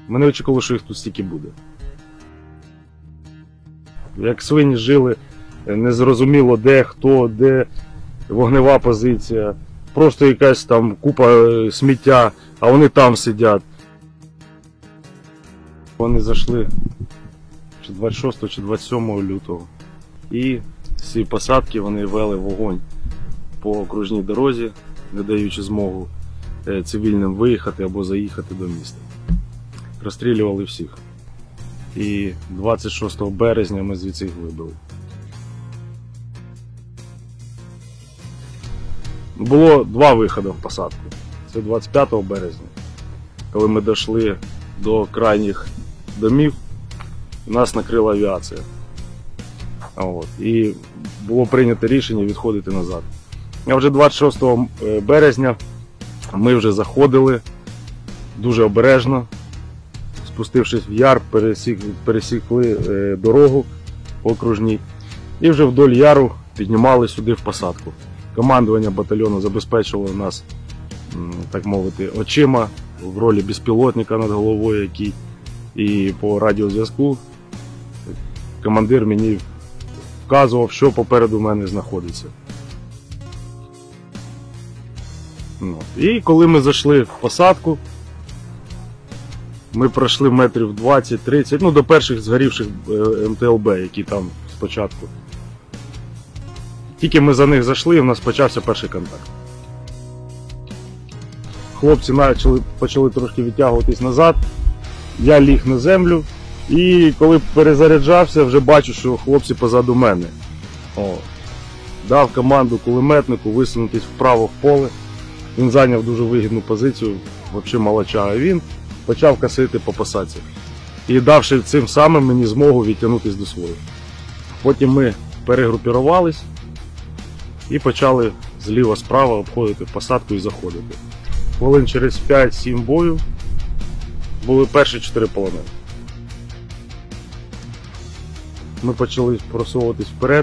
Ми не очікували, що їх тут стільки буде. Як свині жили, незрозуміло де, хто, де вогнева позиція. Просто якась там купа сміття, а вони там сидять. Вони зайшли чи 26 чи 27 лютого. І з цієї посадки вони вели вогонь по окружній дорозі, не даючи змогу цивільним виїхати або заїхати до міста. Розстрілювали всіх. І 26 березня ми звідси їх вибили. Було два виходи в посадку. Це 25 березня, коли ми дійшли до крайніх домів, нас накрила авіація. І було прийнято рішення відходити назад. А вже 26 березня ми вже заходили дуже обережно, спустившись в яр, пересікли дорогу окружній і вже вдоль яру піднімали сюди в посадку. Командування батальйону забезпечило нас, так мовити, очима в ролі безпілотника над головою, який і по радіозв'язку командир мені вказував, що попереду мене знаходиться. І коли ми зайшли в посадку, ми пройшли метрів 20-30, до перших згорівших МТЛБ, які там спочатку. Тільки ми за них зайшли, і в нас почався перший контакт. Хлопці почали трошки відтягуватись назад, я ліг на землю, і коли перезаряджався, вже бачу, що хлопці позаду мене. Дав команду кулеметнику висунутись вправо в поле. Він зайняв дуже вигідну позицію, взагалі молодчага. Він почав косити по посадці. І давши цим самим мені змогу відтягнутися до своїх. Потім ми перегрупірувались і почали зліва-справа обходити посадку і заходити. Хвилин через 5-7 бою були перші 4 полонені. Ми почали просовуватись вперед,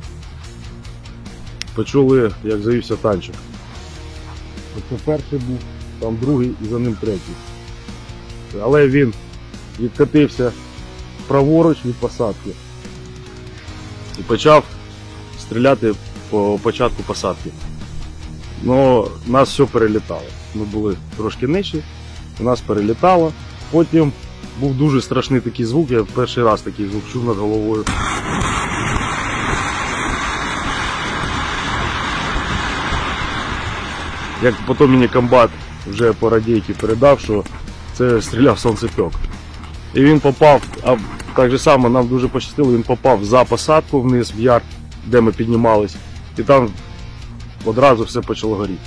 почули, як завівся танчик. Це перший був, там другий і за ним третій. Але він відкатився праворуч від посадки і почав стріляти по початку посадки. Но нас все перелітало. Ми були трошки нижчі, нас перелітало. Потім був дуже страшний такий звук, я перший раз такий звук чув над головою. Як потім мені комбат вже по радійці передав, що це стріляв сонцепьок. І він попав, а так же само нам дуже пощастило, він попав за посадку вниз в яр, де ми піднімались, і там одразу все почало горіти.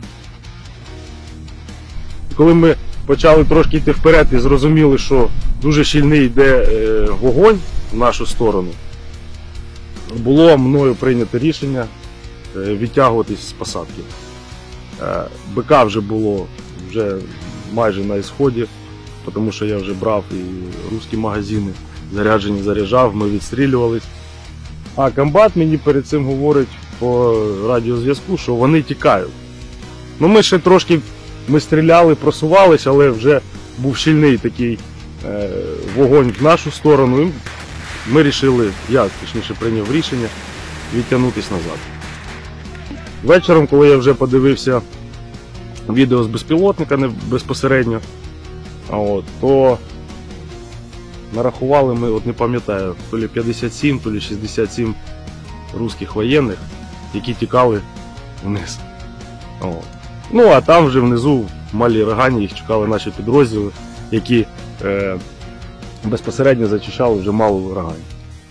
І коли ми почали трошки йти вперед і зрозуміли, що дуже щільний йде вогонь в нашу сторону, було мною прийнято рішення відтягуватись з посадки. БК вже було майже на ісході, тому що я вже брав і русські магазини, заряджені заряджав, ми відстрілювались. А комбат мені перед цим говорить по радіозв'язку, що вони тікають. Ми ще трошки стріляли, просувалися, але вже був щільний такий вогонь в нашу сторону. І ми вирішили, я точніше прийняв рішення відтягнутися назад. Вечором, коли я вже подивився відео з безпілотника безпосередньо, то нарахували ми, не пам'ятаю, то ли 57, то ли 67 русських воєнних, які тікали вниз. А там вже внизу, в Малій Рогані, їх чекали наші підрозділи, які безпосередньо зачищали вже Малу Рогані.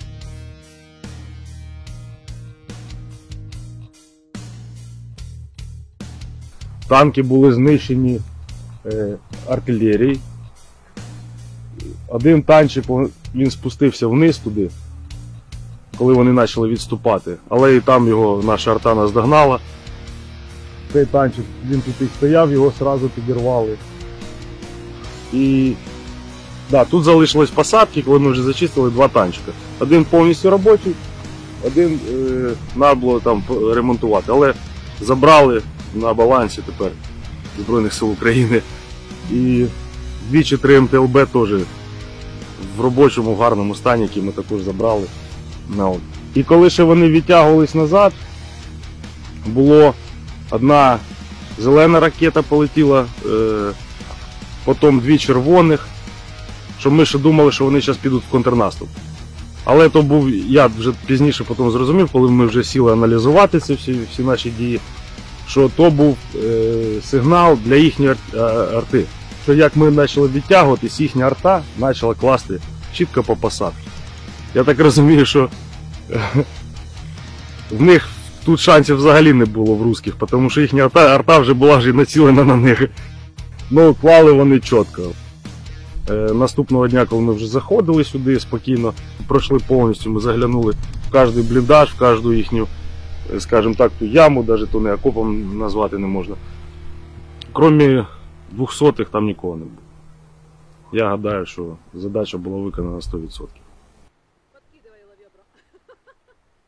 Танки були знищені артилерією. Один танчик, він спустився вниз туди, коли вони почали відступати. Але і там його наша арта наздогнала. Цей танчик, він тут і стояв, його одразу підірвали. І тут залишились посадки, коли ми вже зачистили 2 танчика. Один повністю робочий, один треба було там ремонтувати. Але забрали на балансі тепер Збройних сил України. І 2 чи 3 МТЛБ теж в робочому, гарному стані, які ми також забрали. І коли ще вони відтягувались назад, була одна зелена ракета полетіла, потім 2 червоних, що ми ще думали, що вони зараз підуть в контрнаступ. Але то був, я вже пізніше потім зрозумів, коли ми вже сіли аналізувати ці всі наші дії, що то був сигнал для їхньої арти. Що як ми почали відтягуватись, їхня арта почала класти чітко по посадці. Я так розумію, що в них тут шансів взагалі не було в русських, тому що їхня арта вже була націлена на них. Ну, клали вони чітко. Наступного дня, коли ми вже заходили сюди спокійно, пройшли повністю, ми заглянули в кожний бліндаж, в кожну їхню, скажімо так, ту яму, навіть то не окопом назвати не можна. Крім 200-х там нікого не було. Я гадаю, що задача була виконана 100%.